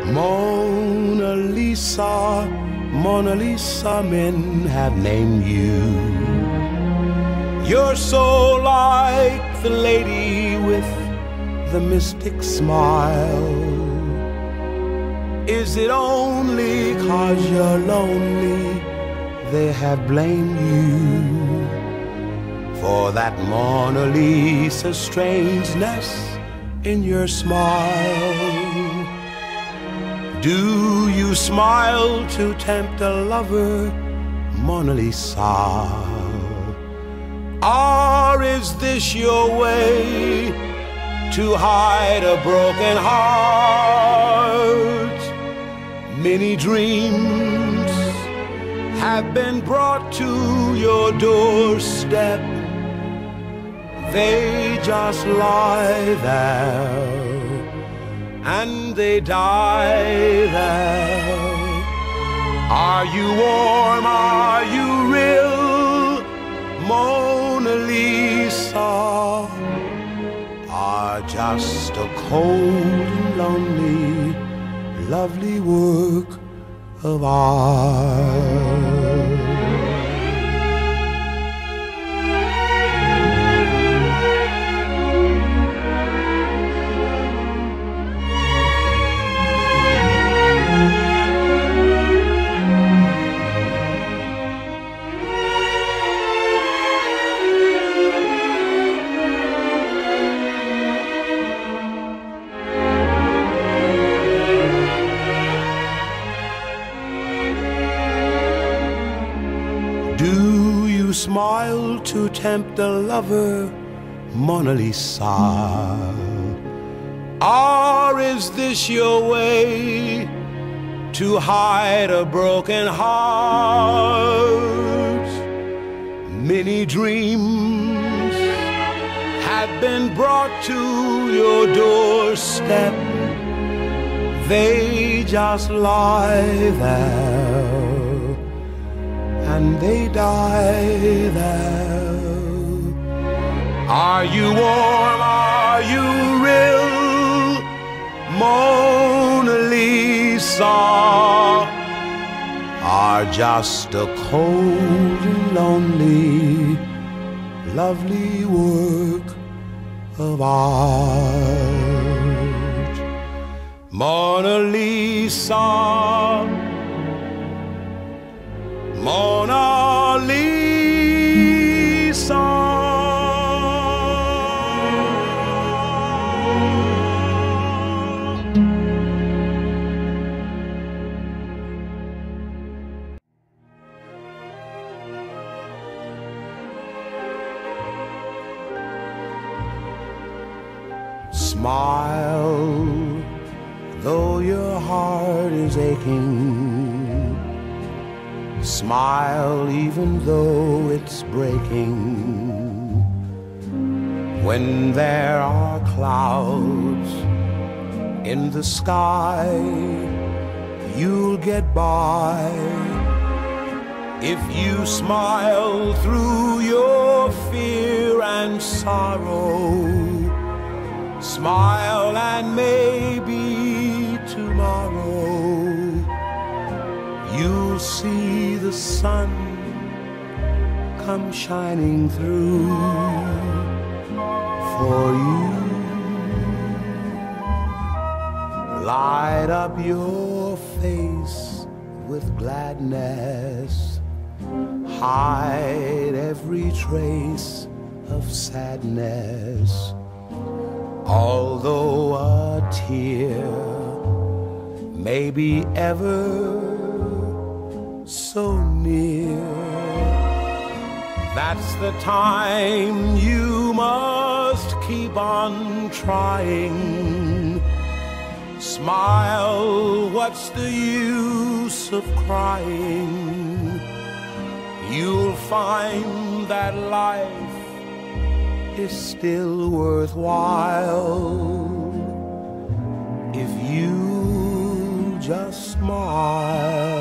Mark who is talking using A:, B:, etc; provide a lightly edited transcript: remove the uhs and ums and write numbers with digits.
A: Mona Lisa, Mona Lisa, men have named you. You're so like the lady with the mystic smile. Is it only 'cause you're lonely they have blamed you for that Mona Lisa strangeness in your smile? Do you smile to tempt a lover, Mona Lisa? Or is this your way to hide a broken heart? Many dreams have been brought to your doorstep. They just lie there and they die there. Are you warm? Are you real, Mona Lisa? Are just a cold and lonely, lovely work of art. Do you smile to tempt a lover, Mona Lisa? Or is this your way to hide a broken heart? Many dreams have been brought to your doorstep. They just lie there and they die there. Are you warm? Are you real, Mona Lisa? Are just a cold and lonely, lovely work of art. Mona Lisa, Mona Lisa. Smile, though your heart is aching. Smile even though it's breaking. When there are clouds in the sky, you'll get by. If you smile through your fear and sorrow, smile and maybe tomorrow you'll see the sun come shining through for you. Light up your face with gladness, hide every trace of sadness. Although a tear may be ever so near, that's the time you must keep on trying. Smile, what's the use of crying? You'll find that life is still worthwhile if you just smile.